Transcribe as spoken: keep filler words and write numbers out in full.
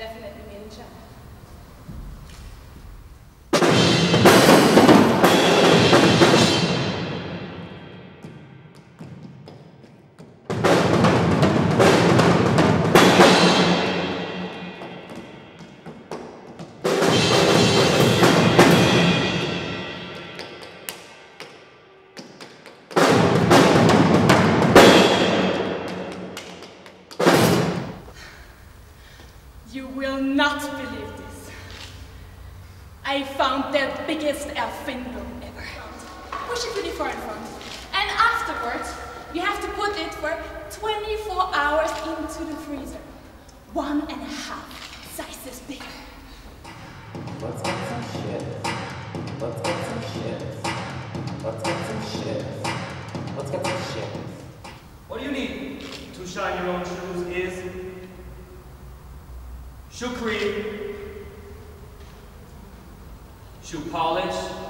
Definitely made in China. You will not believe this. I found the biggest Erfinder ever. Push it really far in front. And afterwards, you have to put it for twenty-four hours into the freezer. One and a half sizes bigger. Let's get some shit. Let's get some shit. Let's get some shit. Let's get some shit. What do you need to shine your own shoes is shoe cream, shoe polish,